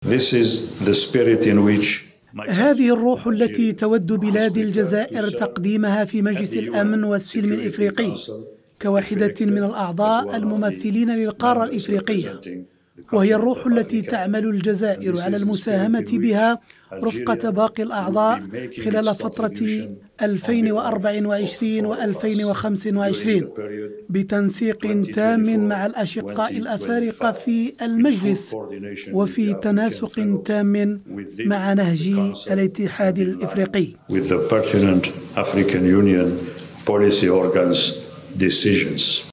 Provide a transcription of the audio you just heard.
هذه الروح التي تود بلاد الجزائر تقديمها في مجلس الأمن والسلم الإفريقي كواحدة من الأعضاء الممثلين للقارة الإفريقية، وهي الروح التي تعمل الجزائر على المساهمة بها رفقة باقي الأعضاء خلال فترة 2024 و 2025 بتنسيق تام مع الأشقاء الأفارقة في المجلس وفي تناسق تام مع نهج الاتحاد الإفريقي.